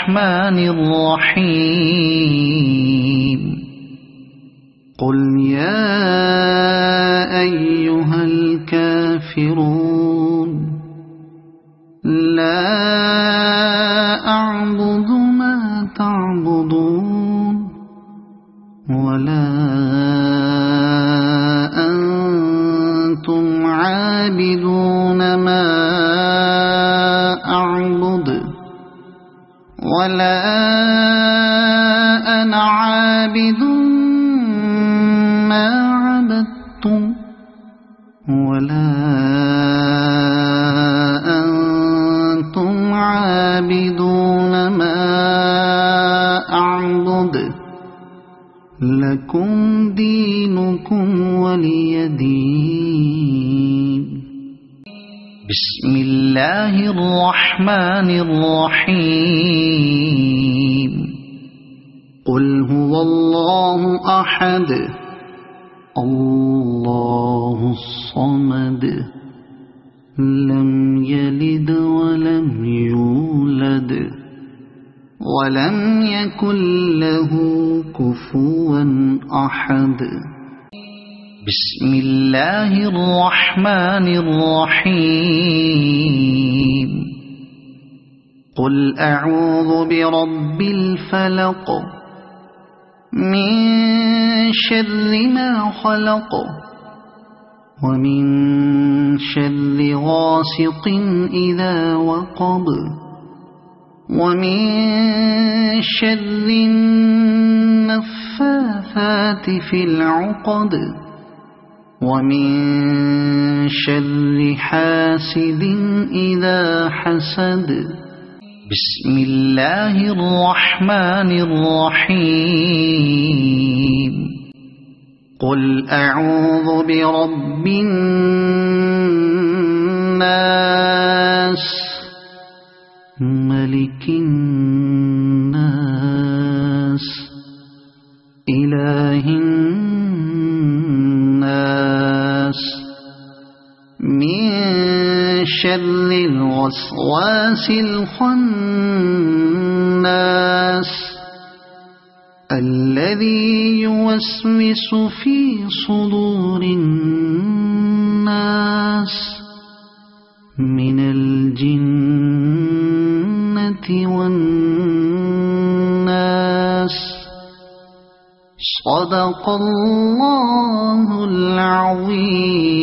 الرحمن الرحيم قل يا أيها الكافرون لا أعبد ما تعبدون ولا أنتم عابدون ما أعبد ولا أنا عابد ما عبدتم ولا أنتم عابدون ما أعبد لكم دينكم ولي دين. بسم الله الرحمن الرحيم قل هو الله أحد الله الصمد لم يلد ولم يولد ولم يكن له كفوا أحد. بسم الله الرحمن الرحيم قل أعوذ برب الفلق من شر ما خلق ومن شر غاسق إذا وقب ومن شر النفاثات في العقد ومن شر حاسد إذا حسد. بسم الله الرحمن الرحيم قل أعوذ برب الناس ملك الناس إله الناس من شر الوسواس الخناس الذي يوسوس في صدور الناس من الجنة والناس. صدق الله العظيم.